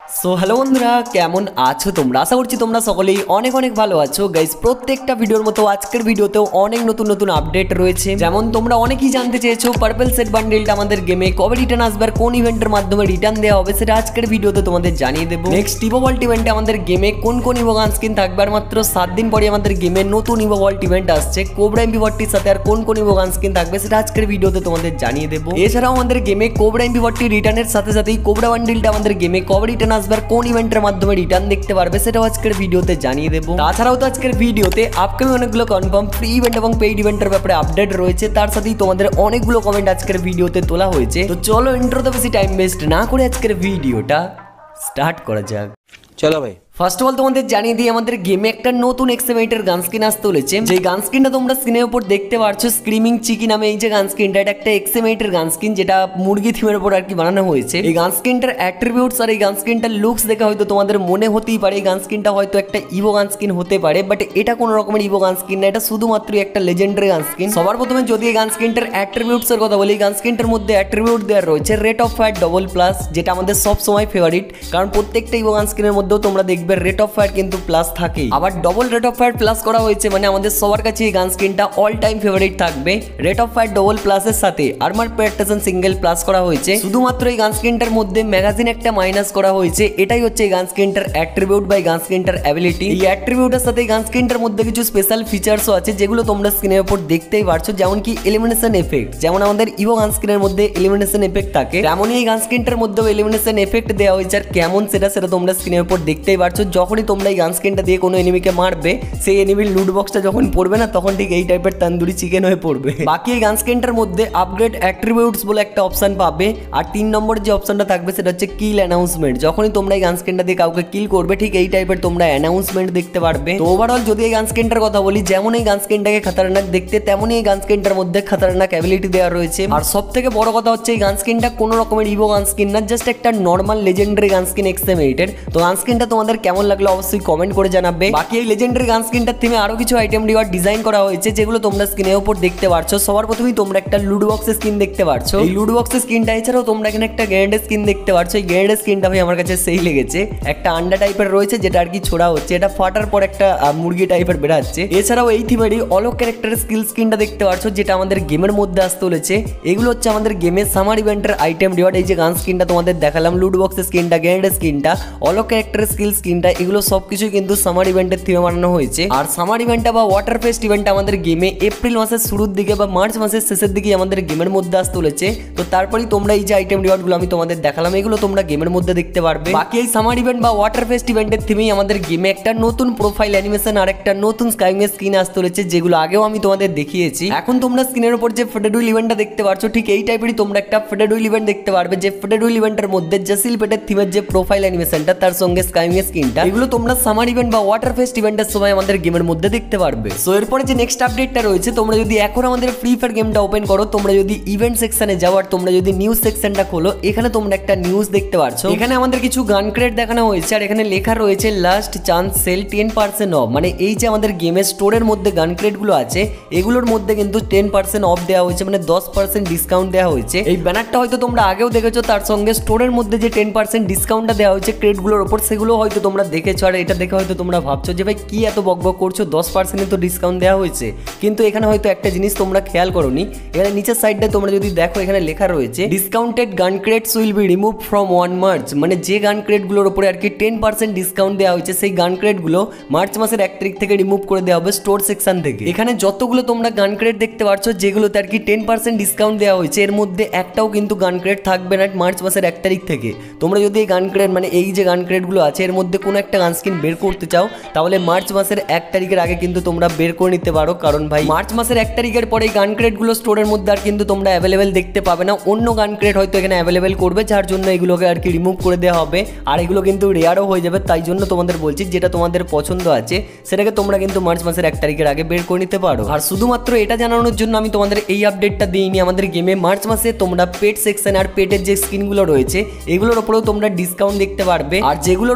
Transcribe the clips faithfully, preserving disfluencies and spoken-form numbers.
So hello বন্ধুরা, কেমন আছো তোমরা? আশা করছি তোমরা সকলেই অনেক অনেক ভালো আছো গাইস। প্রত্যেকটা ভিডিওর মতো আজকের ভিডিওতেও অনেক নতুন নতুন আপডেট রয়েছে। যেমন তোমরা অনেকেই জানতে চেয়েছো পার্পল সেট বান্ডেলটা আমাদের গেমে কবে রিটার্ন আসবে আর কোন ইভেন্টের মাধ্যমে রিটার্ন দেওয়া হবে, সেটা আজকের ভিডিওতে তোমাদের জানিয়ে দেবো। নেক্সট ইভো ভল্ট ইভেন্টে আমাদের গেমে কোন কোন ইভো গান স্কিন থাকবে, আর মাত্র সাত দিন পরে আমাদের গেমে নতুন ইভো ভল্ট ইভেন্ট আসছে কোবরা এমপি ফোরটির সাথে, আর কোন কোন ইভো গান স্কিন থাকবে সেটা আজকের ভিডিওতে তোমাদের জানিয়ে দেবো। এছাড়াও আমাদের গেমে কোবরা এমপি ফোরটি রিটার্নের সাথে সাথেই কোবরা বান্ডেলটা আমাদের গেমে কবে রিটার্ন আসবে আর কোন ইভেন্টের মাধ্যমে রিটার্ন দেখতে পারবে সেটাও আজকের ভিডিওতে জানিয়ে দেবো। তাছাড়াও তো আজকের ভিডিওতে আপকামিং অনেকগুলো কনফার্ম ফ্রি ইভেন্ট এবং পেইড ইভেন্টের ব্যাপারে আপডেট রয়েছে, তার সাথেই তোমাদের অনেকগুলো কমেন্ট আজকের ভিডিওতে তোলা হয়েছে। তো চলো ইন্ট্রোতে বেশি টাইম ওয়েস্ট না করে আজকের ভিডিওটা স্টার্ট করা যাক। চলো ভাই, ফার্স্ট অফ অল তোমাদের জানিয়ে দিই আমাদের গেমে একটা নতুন এক্সএমএইটের গান স্কিন আসতে চলেছে। যে গান স্কিনটা তোমরা স্ক্রিনের উপর দেখতে পারছো স্ক্রিমিং চিকি নামে, এই যে গান স্কিনটা, এটা একটা এক্সএমএইটের গান স্কিন যেটা মুরগি থিমের উপর আর কি বানানো হয়েছে। এই গান স্কিনটার অ্যাট্রিবিউটস আর এই গান স্কিনটার লুকস দেখে হয়তো তোমাদের মনে হতেই পারে এই গান স্কিনটা হয়তো একটা ইভো গান স্কিন হতে পারে, বাট এটা কোনো রকমের ইভো গান স্কিন না, এটা শুধুমাত্র একটা লেজেন্ডারি গান স্কিন। সবার প্রথমে যদি এই গান স্কিনটার অ্যাট্রিবিউটস এর কথা বলি, এই গান স্কিনটার মধ্যে অ্যাট্রিবিউট দেওয়া রয়েছে rate of fire double plus, যেটা আমাদের সব সময় ফেভারিট, কারণ প্রত্যেকটা ইভো গান স্কিনের মধ্যেও তোমরা দেখবে রেট অফ ফায়ার কিন্তু প্লাস থাকে। আবার double rate of fire plus করা হয়েছে, মানে আমাদের সবার কাছে এই গান স্কিনটা অল টাইম ফেভারিট থাকবে। রেট অফ ফায়ার ডবল প্লাসের সাথে আর্মার পেট্রেশন সিঙ্গেল প্লাস করা হয়েছে। শুধুমাত্র এই গান স্কিনটার মধ্যে ম্যাগাজিন একটা মাইনাস করা হয়েছে, এটাই হচ্ছে এই গান স্কিনটার অ্যাট্রিবিউট বা গান স্কিনটার অ্যাবিলিটি। এই অ্যাট্রিবিউটের সাথে এই গান স্কিনটার মধ্যে কিছু স্পেশাল ফিচার্সও আছে যেগুলো তোমরা স্ক্রিনের উপর দেখতেই পারছো, যেমন কি এলিমিনেশন এফেক্ট। যেমন আমাদের ইভো গান স্কিনের মধ্যে এলিমিনেশন এফেক্ট থাকে, তেমনই এই গান স্কিনটার মধ্যেও এলিমিনেশন এফেক্ট দেওয়া হয়েছে। আর কেমন সেটা সেটা তোমরা স্ক্রিনের উপর দেখতেই পারছো। যখনই তোমরা এই গান স্কিনটা দিয়ে কোনো এনিমিকে মারবে, সেই এনিমির লুট বক্সটা যখন পড়বে না, তখন ঠিক এই টাইপের তন্দুরি চিকেন হয়ে পড়বে। বাকি এই গান স্কিনটার মধ্যে আপগ্রেড অ্যাট্রিবিউটস বলে একটা অপশন পাবে, আর তিন নম্বর যে অপশনটা থাকবে সেটা হচ্ছে কিল অ্যানাউন্সমেন্ট। যখনই তোমরা এই গান স্কিনটা দিয়ে কাউকে কিল করবে, ঠিক এই টাইপের তোমরা অ্যানাউন্সমেন্ট দেখতে পারবে। তো ওভারঅল যদি এই গান স্কিনটার কথা বলি, যেমন এই গান স্কিনটাকে খাতারনাক দেখতে, তেমনই এই গান স্কিনটার মধ্যে খাতারনাক অ্যাবিলিটি দেওয়া রয়েছে। আর সব থেকে বড় কথা হচ্ছে এই গান স্কিনটা কোনো রকমের ইভো গান স্কিন না, জাস্ট একটা নর্মাল লেজেন্ডারি গান স্কিন এক্সএমএইটের। তো গান স্কিনটা তোমাদের কেমন লাগলো অবশ্যই কমেন্ট করে জানাবে। বাকি এই লেজেন্ডারি গান স্কিনটার থিমে আরো কিছু আইটেম রিওয়ার্ড ডিজাইন করা হয়েছে, যেগুলো তোমরা স্ক্রিনের উপর দেখতে পারছো। সবার প্রথমেই তোমরা একটা লুড বক্সের স্কিন দেখতে পারছো। এই লুড বক্সের স্কিনটা এছাড়াও তোমরা এখানে একটা গ্রেনেডের স্কিন দেখতে পারছো। এই গ্রেনেডের স্কিনটা ভাই আমার কাছে সেই লেগেছে, একটা আন্ডা টাইপের রয়েছে যেটা আর কি ছোড়া হচ্ছে, এটা ফাটার পর একটা মুরগি টাইপের বেরাচ্ছে। এছাড়াও এই থিমেরই অলো ক্যারেক্টারের স্কিল স্কিনটা দেখতে পারছো, যেটা আমাদের গেমের মধ্যে আসতে চলেছে। এগুলো হচ্ছে আমাদের গেমের সামার ইভেন্টের আইটেম রিওয়ার্ড। এই যে গান স্কিনটা তোমাদের দেখালাম, লুড বক্সের স্কিনটা, গ্রেনেডের স্কিনটা, অলো ক্যারেক্টারের স্কিল স্কিনটা, এগুলো সবকিছু কিন্তু সামার ইভেন্টের থিমে বানানো হয়েছে। আর সামার ইভেন্টটা বা ওয়াটার ফেস্ট ইভেন্টটা আমাদের গেমে এপ্রিল মাসের শুরুর দিকে বা মার্চ মাসের শেষের দিকে আমাদের গেমের মধ্যে আসতে চলেছে। তো তারপরেই তোমরা এই যে আইটেম রিওয়ার্ডগুলো আমি তোমাদের দেখালাম, এগুলো তোমরা গেমের মধ্যে দেখতে পারবে। বাকি এই সামার ইভেন্ট বা ওয়াটার ফেস্ট ইভেন্টের থিমেই আমাদের গেমে একটা নতুন প্রোফাইল অ্যানিমেশন আর একটা নতুন স্কাইংয়ের স্কিন আসতে চলেছে, যেগুলো আগেও আমি তোমাদের দেখিয়েছি। এখন তোমরা স্ক্রিনের উপর যে ফেডেডুইল ইভেন্টটা দেখতে পারছো, ঠিক এই টাইপেরই তোমরা একটা ফেডেডুইল ইভেন্ট দেখতে পারবে, যে ফেডেডুইল ইভেন্টের মধ্যে জাসিল পেটের থিমের যে প্রোফাইল অ্যানিমেশনটা, তার সঙ্গে স্কাইংয়ের স্কিনটা, এগুলো তোমরা সামার ইভেন্ট বা ওয়াটার ফেস্ট ইভেন্টের সময় আমাদের গেমের মধ্যে দেখতে পারবে। সো এরপরে যে নেক্সট আপডেটটা রয়েছে, তোমরা যদি এখন আমাদের ফ্রি ফায়ার গেমটা ওপেন করো, তোমরা যদি ইভেন্ট সেকশনে যাও আর তোমরা যদি নিউজ সেকশনটা খোলো, এখানে তোমরা একটা নিউজ দেখতে পারছো। এখানে আমাদের কিছু গান ক্রেট দেখানো হয়েছে, আর এখানে লেখা রয়েছে last chance sale ten percent off. মানে এই যে আমাদের গেমের স্টোরের মধ্যে গান ক্রেট গুলো আছে, এগুলোর মধ্যে কিন্তু টেন পার্সেন্ট অফ দেওয়া হয়েছে, মানে দশ পার্সেন্ট ডিসকাউন্ট দেওয়া হয়েছে। এই ব্যানারটা হয়তো তোমরা আগেও দেখেছো, তার সঙ্গে স্টোরের মধ্যে যে টেন পার্সেন্ট ডিসকাউন্টটা দেওয়া হয়েছে ক্রেট গুলোর উপর, সেগুলো হয়তো তোমরা দেখেছো। আর এটা দেখে হয়তো তোমরা ভাবছো যে ভাই কি এত বকবক করছো, দশ পার্সেন্ট তো ডিসকাউন্ট দেওয়া হয়েছে। কিন্তু এখানে হয়তো একটা জিনিস তোমরা খেয়াল করোনি, এখানে নিচের সাইডে তোমরা যদি দেখো, এখানে লেখা রয়েছে discounted gun crates will be remove from one March. মানে যে গান ক্রেট গুলোর উপরে আর কি টেন পার্সেন্ট ডিসকাউন্ট দেওয়া হয়েছে, সেই গান ক্রেট গুলো মার্চ মাসের এক তারিখ থেকে রিমুভ করে দেওয়া হবে স্টোর সেকশন থেকে। এখানে যতগুলো তোমরা গান ক্রেট দেখতে পাচ্ছ, যেগুলোতে আর কি টেন পার্সেন্ট ডিসকাউন্ট দেওয়া হয়েছে, এর মধ্যে একটাও কিন্তু গান ক্রেট থাকবে না মার্চ মাসের এক তারিখ থেকে। তোমরা যদি এই গান ক্রেট মানে এই যে গান ক্রেট গুলো আছে, এর মধ্যে কোনো একটা গান স্কিন বের করতে চাও, তাহলে মার্চ মাসের এক তারিখের আগে কিন্তু তোমরা বের করে নিতে পারো। কারণ ভাই মার্চ মাসের এক তারিখের পরে গান ক্রেট গুলো স্টোরের মধ্যে আর কিন্তু তোমরা অ্যাভেলেবেল দেখতে পাবে না, অন্য গান ক্রেট হয়তো এখানে অ্যাভেলেবেল করবে, যার জন্য এগুলোকে আর কি রিমুভ করে দেওয়া হবে। আর এগুলো কিন্তু রেয়ারও হয়ে যাবে, তাই জন্য তোমাদের বলছি যেটা তোমাদের পছন্দ আছে সেটাকে তোমরা কিন্তু মার্চ মাসের এক তারিখের আগে বের করে নিতে পারো। আর শুধুমাত্র এটা জানানোর জন্য আমি তোমাদের এই আপডেটটা দিইনি, আমাদের গেমে মার্চ মাসে তোমরা পেট সেকশন আর পেটের যে স্কিনগুলো রয়েছে, এগুলোর উপরেও তোমরা ডিসকাউন্ট দেখতে পারবে। আর যেগুলোর উপর ডিসকাউন্ট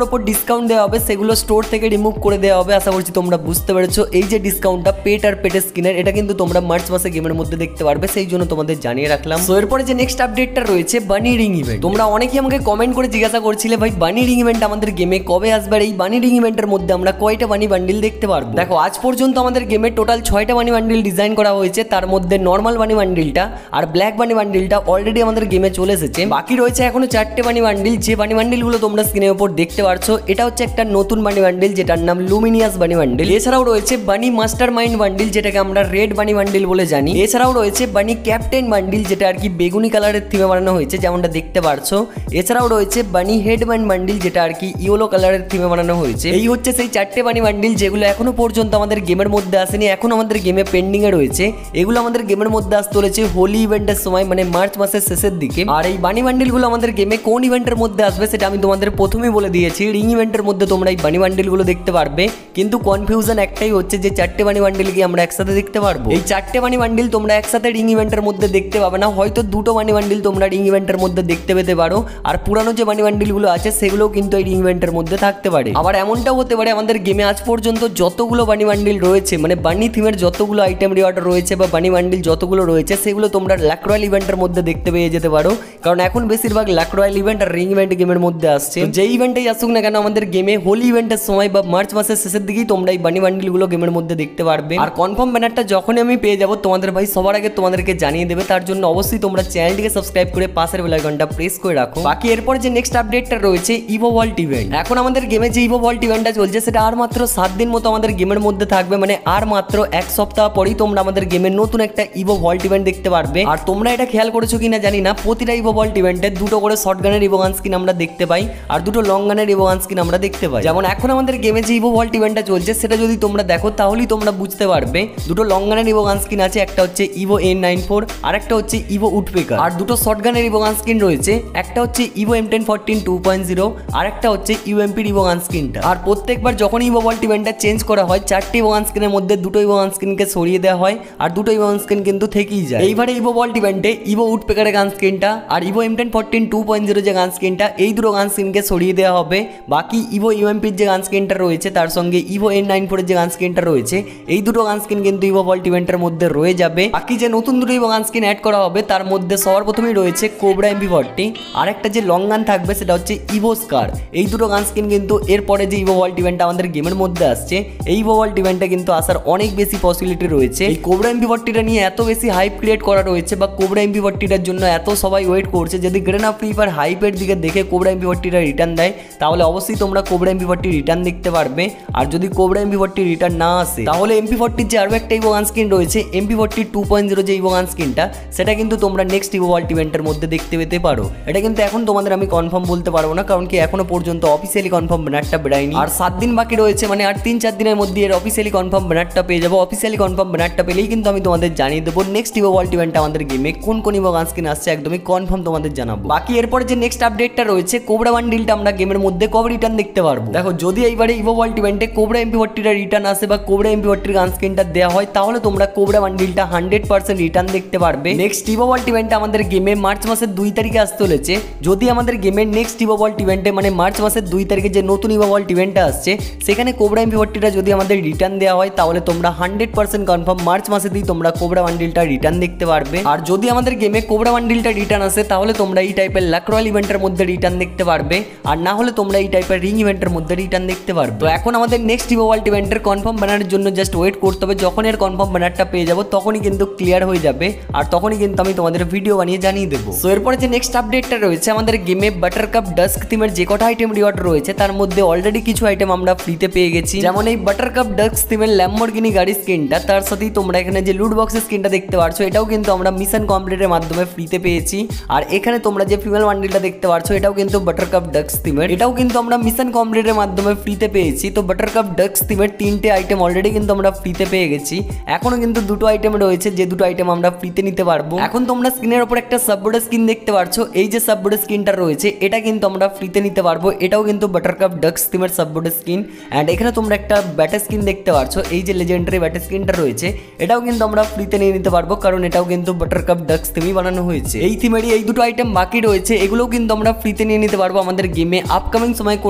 ডিসকাউন্ট দেওয়া হবে সেগুলো স্টোর থেকে রিমুভ করে দেওয়া হবে। আশা করছি তোমরা বুঝতে পেরেছো। এই যে ডিসকাউন্টটা পেট আর পেটের স্কিনের, এটা কিন্তু তোমরা মার্চ মাসে গেমের মধ্যে দেখতে পারবে, সেই জন্য তোমাদের জানিয়ে রাখলাম। তো এরপরে যে নেক্সট আপডেটটা রয়েছে বানি রিং ইভেন্ট। তোমরা অনেকেই আমাকে কমেন্ট করে জিজ্ঞাসা করছিলে ভাই বানি রিং ইভেন্ট আমাদের গেমে কবে আসবে, আর এই বানি রিং ইভেন্টের মধ্যে আমরা কয়টা বানি বান্ডিল দেখতে পারবো। দেখো আজ পর্যন্ত আমাদের গেমে টোটাল ছয়টা বানি বান্ডিল ডিজাইন করা হয়েছে, তার মধ্যে নর্মাল বানি বান্ডিলটা আর ব্ল্যাক বানি বান্ডিলটা অলরেডি আমাদের গেমে চলে এসেছে। বাকি রয়েছে এখনো চারটে বানি বান্ডিল, যে বানি বান্ডিলগুলো তোমরা স্ক্রিনের উপর দেখতে পারছো। এটা হচ্ছে একটা নতুন বানি বান্ডিল যেটার নাম লুমিনিয়াস বানি বান্ডিল। এছাড়াও রয়েছে বানি মাস্টার মাইন্ড বান্ডিল, যেটাকে আমরা রেড বানি বান্ডিল বলে জানি। এছাড়াও রয়েছে বানি ক্যাপ্টেন বান্ডিল, যেটা আর কি বেগুনি কালারের থিমে বানানো হয়েছে যেমনটা দেখতে পারছো। এছাড়াও রয়েছে বানি হেডম্যান বান্ডিল, যেটা আর কি ইয়েলো কালারের থিমে বানানো হয়েছে। এই হচ্ছে সেই চারটে বানি বান্ডিল যেগুলো এখনো পর্যন্ত আমাদের গেমের মধ্যে আসেনি, এখন আমাদের গেমে পেন্ডিং এ রয়েছে। এগুলো আমাদের গেমের মধ্যে আসতে চলেছে হোলি ইভেন্টের সময়, মানে মার্চ মাসের শেষের দিকে। আর এই বানি বান্ডিল গুলো আমাদের গেমে কোন ইভেন্টের মধ্যে আসবে সেটা আমি তোমাদের প্রথমেই বলে দিয়েছি। রিং ইভেন্টের মধ্যে তোমরা এই বানি বান্ডিল গুলো দেখতে পারবে, কিন্তু কনফিউশন একটাই হচ্ছে যে চারটে বানি বান্ডিল কি আমরা একসাথে দেখতে পারবো। এই চারটে বানি বান্ডিল তোমরা একসাথে রিং ইভেন্টের মধ্যে দেখতে পাবে না, হয়তো দুটো বানি বান্ডিল তোমরা রিং ইভেন্টের মধ্যে দেখতে পেতে পারো, আর পুরানো যে বানি বান্ডিল গুলো আছে সেগুলোও কিন্তু এই রিং ইভেন্টের মধ্যে থাকতে পারে। আবার এমনটাও হতে পারে আমাদের গেমে আজ পর্যন্ত যতগুলো বানি বান্ডিল রয়েছে, মানে বানি থিমের যতগুলো আইটেম রিওয়ার্ড রয়েছে বা বানি বান্ডিল যতগুলো রয়েছে সেগুলো তোমরা ল্যাক রয়্যাল ইভেন্টের মধ্যে দেখতে পেয়ে যেতে পারো, কারণ এখন বেশিরভাগ ল্যাক রয়্যাল ইভেন্ট আর রিং ইভেন্ট গেমের মধ্যে আসছে। যে ইভেন্টেই আসুক না কেন আমাদের গেমে হোলি ইভেন্টের সময় বা মার্চ মাসের শেষের দিকেই তোমরা এই বানি বান্ডিল গুলো গেমের মধ্যে দেখতে পারবে। আর কনফার্ম ব্যানারটা যখনই আমি পেয়ে যাবো তোমাদের ভাই সবার আগে তোমাদেরকে জানিয়ে দেবে, তার জন্য অবশ্যই তোমরা চ্যানেলটিকে সাবস্ক্রাইব করে পাশের বেল আইকনটা প্রেস করে রাখো। বাকি এরপর যে নেক্সট আপডেটটা রয়েছে ইভো ভল্ট ইভেন্ট। এখন আমাদের গেমে যে ইভো ভল্ট ইভেন্টটা চলছে সেটা আর মাত্র সাত দিন মতো আমাদের গেমের মধ্যে থাকবে, মানে আর মাত্র এক সপ্তাহ পরেই তোমরা আমাদের গেমের নতুন একটা ইভো ভল্ট ইভেন্ট দেখতে পারবে। আর তোমরা এটা খেয়াল করেছো কিনা জানি না, প্রতিটা ইভো ভল্ট ইভেন্টে দুটো করে শর্ট গানের ইভো গান স্কিন আমরা দেখতে পাই আর দুটো লং গানের ইভো গান স্কিন আমরা দেখতে পাই। যেমন এখন আমাদের গেমে যে ইভো ভল্ট ইভেন্টটা চলছে সেটা যদি তোমরা দেখো তাহলেই তোমরা বুঝতে পারবে দুটো লং গানের ইভো গান স্কিন আছে, একটা হচ্ছে ইভো এন নাইন ফোর আর একটা হচ্ছে ইভো উডপেকার। আর দুটো শর্ট গানের ইভো গান স্কিন রয়েছে, একটা হচ্ছে evo M ten fourteen two point zero আর একটা হচ্ছে ইউএমপি ইভো গান স্কিনটা। আর প্রত্যেকবার যখন ইভো ভল্ট ইভেন্টটা চেঞ্জ করা হয় চারটি ইভো গান স্কিনের মধ্যে দুটো ইভো গান স্কিনকে সরিয়ে দেওয়া হয় আর দুটো ইভো গান স্কিন কিন্তু থেকেই যায়। এইবারে ইভো ভল্ট ইভেন্টে ইভো উডপেকারের গান স্কিনটা আর evo M ten fourteen two point zero যে গান স্কিনটা, এই দুটো গান স্কিনকে সরিয়ে দেওয়া হবে। বাকি ইভো ইউএমপির যে গান স্কিনটা রয়েছে তার সঙ্গে ইভো এন নাইন ফোরের যে গান স্কিনটা রয়েছে, এই দুটো গান স্কিন কিন্তু ইভো ভল্ট ইভেন্টের মধ্যে রয়ে যাবে। বাকি যে নতুন দুটো ইভো গান স্কিন অ্যাড করা হবে তার মধ্যে সবার প্রথমেই রয়েছে কোবরা এমপি ফোরটি আর একটা যে লং গান থাকবে সেটা হচ্ছে ইভো স্কার। এই দুটো গান স্কিন কিন্তু এরপরে যে ইভো ভল্ট ইভেন্ট আমাদের গেমের মধ্যে আসছে, এই ইভো ভল্ট ইভেন্টে কিন্তু আসার অনেক বেশি পসিবিলিটি রয়েছে। এই কোবরা এমপি ফোরটিটা নিয়ে এত বেশি হাইপ ক্রিয়েট করা রয়েছে বা কোবরা এমপি ফোরটিটার জন্য এত সবাই ওয়েট করছে, যদি গ্রেনা ফ্রি ফায়ার হাইপের দিকে দেখে কোবরা এমপি ফোরটিটা রিটার্ন দেয় তাহলে অবশ্যই তোমরা কোবরা এমপি ফোরটি রিটার্ন দেখতে পারবে। আর যদি কোবরা এমপি ফোরটি রিটার্ন না আসে তাহলে এমপি ফোরটির যে আরও একটা ইভো গান স্কিন রয়েছে MP forty two point zero যে ইভো গান স্কিনটা, সেটা কিন্তু তোমরা নেক্সট ইভো ভল্ট ইভেন্টের মধ্যে দেখতে পেতে পারো। এটা কিন্তু এখন তোমাদের আমি কনফার্ম বলতে পারবো না, কারণ কি এখনো পর্যন্ত অফিসিয়ালি কনফার্ম ব্যানারটা বেরায়নি। আর সাত দিন বাকি রয়েছে, মানে আর তিন চার দিনের মধ্যে এর অফিসিয়ালি কনফার্ম ব্যানারটা পেয়ে যাবো। অফিসিয়ালি কনফার্ম ব্যানারটা পেলেই কিন্তু আমি তোমাদের জানিয়ে দেবো নেক্সট ইভো ভল্ট ইভেন্ট আমাদের গেমে কোন কোন ইভো গান স্কিন আসছে একদমই কনফার্ম তোমাদের জানাবো। বাকি এরপরে যে নেক্সট আপডেটটা রয়েছে কোবরা বান্ডিলটা আমরা গেমের মধ্যে কবে রিটার্ন দেখতে পারবো। দেখো যদি এইবারে ইভো ভল্ট ইভেন্টে কোবরা এমপি ফোরটিটা রিটার্ন আসে বা কোবরা এমপি ফোরটির গান স্কিনটা দেওয়া হয় তাহলে তোমরা কোবরা বান্ডিলটা হান্ড্রেড পার্সেন্ট রিটার্ন দেখতে পারবে। নেক্সট ইভো ভল্ট ইভেন্ট আমাদের গেমে মার্চ মাসের দুই তারিখে আসতে চলেছে। যদি আমাদের গেমের নেক্সট ইভো ভল্ট ইভেন্টে মানে মার্চ মাসের দুই তারিখে যে নতুন ইভো ভল্ট ইভেন্টটা আসছে সেখানে কোবরা এমপি ফোরটিটা যদি আমাদের রিটার্ন দেওয়া হয় তাহলে তোমরা হান্ড্রেড পার্সেন্ট কনফার্ম মার্চ মাসেতেই তোমরা কোবরা বান্ডিলটা রিটার্ন দেখতে পারবে। আর যদি আমাদের গেমে কোবরা বান্ডিলটা রিটার্ন আসে তাহলে তোমরা এই টাইপের ল্যাক রয়্যাল ইভেন্টের মধ্যে রিটার্ন দেখতে পারবে, আর না হলে তোমরা এই টাইপের রিং ইভেন্টের মধ্যে রিটার্ন দেখতে পারবে। তো এখন আমাদের নেক্সট ইভো ভল্ট ইভেন্টের কনফার্ম ব্যানারের জন্য জাস্ট ওয়েট করতে হবে। যখন এর কনফার্ম ব্যানারটা পেয়ে যাবো তখনই কিন্তু ক্লিয়ার হয়ে যাবে আর তখনই কিন্তু আমি তোমাদের ভিডিও বানিয়ে জানিয়ে দেবো। সো এরপরে যে নেক্সট আপডেটটা রয়েছে আমাদের গেমে বাটারকাপ ডাস্ক থিমের যে কটা আইটেম রিওয়ার্ড রয়েছে তার মধ্যে অলরেডি কিছু আইটেম আমরা ফ্রিতে পেয়ে গেছি, যেমন এই বাটারকাপ ডাস্ক থিমের ল্যাম্বরগিনি গাড়ি স্কিনটা, তার সাথেই তোমরা এখানে যে লুট বক্সের স্কিনটা দেখতে পারছো এটাও কিন্তু আমরা মিশন কমপ্লিটের মাধ্যমে ফ্রিতে পেয়েছি। আর এখানে তোমরা যে ফিমেল বান্ডিলটা দেখতে পারছো এটাও কিন্তু বাটারকাপ ডাস্ক থিমের, এটাও কিন্তু আমরা মিশন কমপ্লিটের মাধ্যমে ফ্রিতে পেয়েছি। তো বাটারকাপ ডাস্ক থিমের তিনটে আইটেম অলরেডি কিন্তু আমরা ফ্রিতে পেয়ে গেছি, এখনো কিন্তু দুটো আইটেম রয়েছে যে দুটো আইটেম আমরা ফ্রিতে নিতে পারবো। এখন তোমরা স্ক্রিনের উপর একটা সাববোর্ডের স্কিন দেখতে পারছো, এই যে সাববোর্ডের স্কিনটা রয়েছে এটা কিন্তু আমরা ফ্রিতে নিতে পারবো, এটাও কিন্তু বাটারকাপ ডাস্ক থিমের সাববোর্ডের স্কিন। অ্যান্ড এখানে তোমরা একটা ব্যাটার স্কিন দেখতে পারছো, এই যে লেজেন্ডারি ব্যাটার স্কিনটা রয়েছে এটাও কিন্তু আমরা ফ্রিতে নিয়ে নিতে পারবো, কারণ এটাও কিন্তু বাটারকাপ ডাস্ক থিমই বানানো হয়েছে। এই থিমেরই এই দুটো আইটেম বাকি রয়েছে, এগুলোও কিন্তু আমরা ফ্রিতে নিয়ে নিতে পারবো আমাদের গেমে। আপকামিং সময় কোনো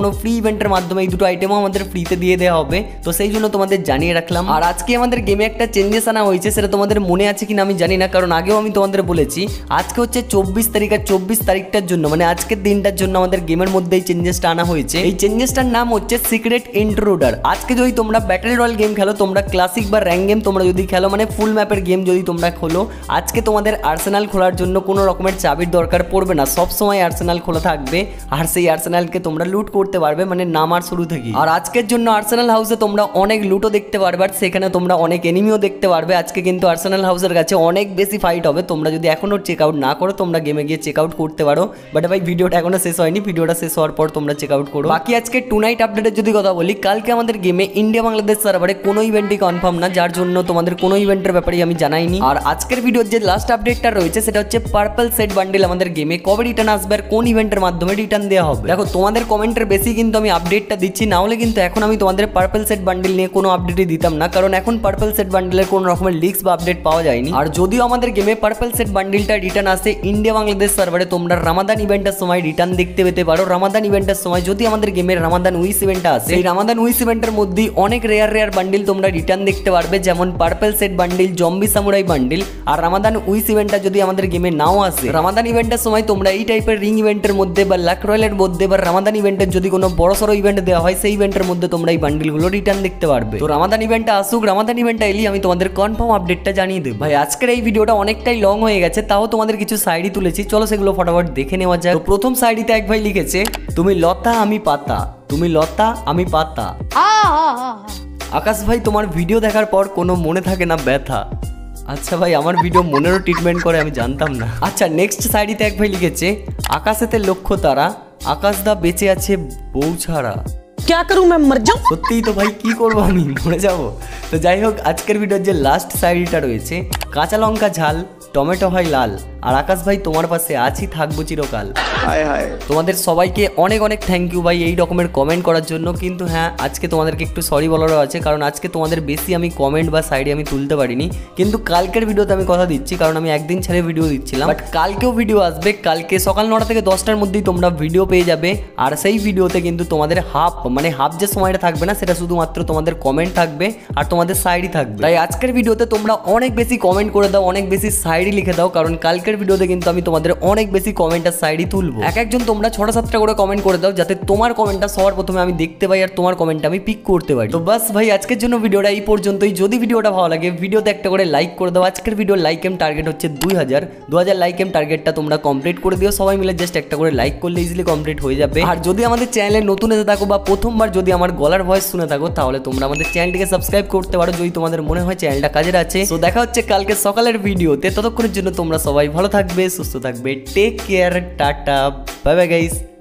কোনো ফ্রি ইভেন্টের মাধ্যমে এই দুটো আইটেমও আমাদের ফ্রিতে দিয়ে দেওয়া হবে। তো সেই জন্য তোমাদের জানিয়ে রাখলাম। আর আজকে আমাদের গেমে একটা চেঞ্জেস আনা হয়েছে, সেটা তোমাদের মনে আছে কিনা আমি জানি না, কারণ আগেও আমি তোমাদের বলেছি আজকে হচ্ছে চব্বিশ তারিখ, আর চব্বিশ তারিখটার জন্য মানে আজকের দিনটার জন্য আমাদের গেমের মধ্যে এই চেঞ্জেসটা আনা হয়েছে। এই চেঞ্জেসটার নাম হচ্ছে সিক্রেট ইন্ট্রুডার। আজকে যদি তোমরা ব্যাটল রয়্যাল গেম খেলো, তোমরা ক্লাসিক বা র্যাঙ্ক গেম তোমরা যদি খেলো, মানে ফুল ম্যাপের গেম যদি তোমরা খোলো, আজকে তোমাদের আর্সেনাল খোলার জন্য কোনো রকমের চাবির দরকার পড়বে না। সব সময় আর্সেনাল খোলা থাকবে আর সেই আর্সেনালকে তোমরা লুট করতে পারবে, মানে নামার শুরু থেকে। আর আজকের জন্য আর্সেনাল হাউসে তোমরা অনেক লুটও দেখতে পারবে, আর সেখানে তোমরা অনেক এনিমিও দেখতে পারবে। আজকে কিন্তু আর্সেনাল হাউসের কাছে অনেক বেশি ফাইট হবে। তোমরা যদি এখনো চেক আউট না করো, তোমরা গেমে গিয়ে চেক আউট করতে পারো। বাট ভাই ভিডিওটা এখনো শেষ হয়নি, ভিডিওটা শেষ হওয়ার পর তোমরা চেক আউট করো। বাকি আজকে টু নাইট আপডেটের যদি কথা বলি, কালকে আমাদের গেমে ইন্ডিয়া বাংলাদেশ সার্ভারে কোনো ইভেন্টই কনফার্ম না, যার জন্য তোমাদের কোনো ইভেন্টের ব্যাপারে আমি জানাইনি। আর আজকের ভিডিওর যে লাস্ট আপডেটটা রয়েছে সেটা হচ্ছে পার্পল সেট বান্ডেল আমাদের গেমে কবে রিটার্ন আসবে আর কোন ইভেন্টের মাধ্যমে রিটার্ন দেওয়া হবে। দেখো তোমাদের কমেন্টের বেশি কিন্তু আমি আপডেটটা দিচ্ছি, না হলে কিন্তু এখন আমি তোমাদের পার্পল সেট বান্ডেল নিয়ে কোনো আপডেটই দিতাম না, কারণ এখন পার্পল সেট বান্ডেলের কোনো রকমের লিক্স বা আপডেট পাওয়া যায়নি। আর যদিও আমাদের গেমে পার্পল সেট বান্ডেলটা রিটার্ন আসে ইন্ডিয়া বাংলাদেশ সার্ভারে, তোমরা রামাদান ইভেন্টের সময় রিটার্ন দেখতে পেতে পারো। রামাদান ইভেন্টের সময় যদি আমাদের গেমের রামাদান উইস ইভেন্টটা আসে, এই রামাদান উইস ইভেন্টের মধ্যে অনেক রেয়ার রেয়ার বান্ডেল তোমরা রিটার্ন দেখতে পারবে, যেমন purple set bundle, zombie samurai bundle. আর রামাদান উইস ইভেন্টটা যদি আমাদের গেমে নাও আসে, রামাদান ইভেন্টের সময় তোমরা এই টাইপের রিং ইভেন্টের মধ্যে বা লাক রয়্যালের মধ্যে বা রামাদান ইভেন্টের যদি কোনো বড় সড়ো ইভেন্ট দেওয়া হয়, সেই ইভেন্টের মধ্যে তোমরা এই বান্ডেলগুলো রিটার্ন দেখতে পারবে। তো রামাদান ইভেন্টটা আসুক, রামাদান ইভেন্টটা এলি আমি তোমাদের কনফার্ম আপডেটটা জানিয়ে দেব। ভাই আজকের এই ভিডিওটা অনেকটাই লং হয়ে গেছে, তাও তোমাদের কিছু সাইডি তুলেছি, চলো সেগুলো ফটাফট দেখে নেওয়া যায়। তো প্রথম সাইডিতে এক ভাই লিখেছে, তুমি লতা আমি পাতা, তুমি লতা আমি পাতা। আকাশ ভাই তোমার ভিডিও দেখার পর কোনো মনে থাকে না ব্যথা। আচ্ছা ভাই, আমার ভিডিও মনেরও ট্রিটমেন্ট করে আমি জানতাম না। আচ্ছা নেক্সট সাইডিতে এক ভাই লিখেছে, আকাশেতে লক্ষ্য তারা, আকাশ দা বেঁচে আছে বউ ছাড়া। क्या करूं मैं मर जाऊं? সত্যিই তো ভাই, কি করবো আমি, মরে যাবো। তো যাই হোক, আজকের ভিডিওর যে লাস্ট সাইডটা রয়েছে, কাঁচা লঙ্কা ঝাল, টমেটো হয় লাল, আর আকাশ ভাই তোমার পাশে আছি, থাকবো চিরকাল। হায় হায়। তোমাদের সবাইকে অনেক অনেক থ্যাংক ইউ ভাই এই রকমের কমেন্ট করার জন্য। কিন্তু হ্যাঁ, আজকে তোমাদেরকে একটু সরি বলারও আছে, কারণ আজকে তোমাদের বেশি আমি কমেন্ট বা সাইডে আমি তুলতে পারিনি। কিন্তু কালকের ভিডিওতে আমি কথা দিচ্ছি, কারণ আমি একদিন ছেড়ে ভিডিও দিচ্ছিলাম, বাট কালকেও ভিডিও আসবে। কালকে সকাল নটা থেকে দশটার মধ্যেই তোমরা ভিডিও পেয়ে যাবে। আর সেই ভিডিওতে কিন্তু তোমাদের হাফ মানে হাফ যে সময়টা থাকবে না, সেটা শুধুমাত্র তোমাদের কমেন্ট থাকবে আর তোমাদের সাইডই থাকবে। তাই আজকের ভিডিওতে তোমরা অনেক বেশি কমেন্ট করে দাও, অনেক বেশি সাইডই লিখে দাও, কারণ কালকের ভিডিওতে কিন্তু আমি তোমাদের অনেক বেশি কমেন্ট আর সাইডই তুলবো। এক একজন তোমরা ছটা সাতটা করে কমেন্ট করে দাও, যাতে তোমার কমেন্টটা সবার প্রথমে আমি দেখতে পাই আর তোমার কমেন্টটা আমি পিক করতে পারি। তো বাস ভাই, আজকের জন্য ভিডিওটা এই পর্যন্তই। যদি ভিডিওটা ভালো লাগে, ভিডিওতে একটা করে লাইক করে দাও। আজকের ভিডিওর লাইক এম টার্গেট হচ্ছে দুই হাজার দু হাজার লাইক এম টার্গেটটা তোমরা কমপ্লিট করে দিও। সবাই মিলে জাস্ট একটা করে লাইক করলে ইজিলি কমপ্লিট হয়ে যাবে। আর যদি আমাদের চ্যানেলে নতুন এসে থাকো বা প্রথমবার যদি আমার গলার ভয়েস শুনে থাকো, তাহলে তোমরা আমাদের চ্যানেলটিকে সাবস্ক্রাইব করতে পারো যদি তোমাদের মনে হয় চ্যানেলটা কাজের আছে। তো দেখা হচ্ছে কালকে সকালের ভিডিওতে। ততক্ষণের জন্য তোমরা সবাই ভালো থাকবে, সুস্থ থাকবে। Take care, tata, bye bye guys.